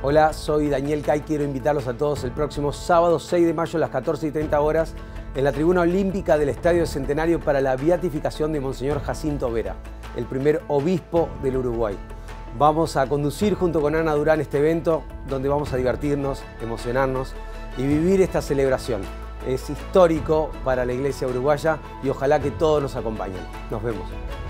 Hola, soy Daniel Cay. Quiero invitarlos a todos el próximo sábado 6 de mayo a las 14:30 horas en la tribuna olímpica del Estadio Centenario para la beatificación de Monseñor Jacinto Vera, el primer obispo del Uruguay. Vamos a conducir junto con Ana Durán este evento donde vamos a divertirnos, emocionarnos y vivir esta celebración. Es histórico para la Iglesia uruguaya y ojalá que todos nos acompañen. Nos vemos.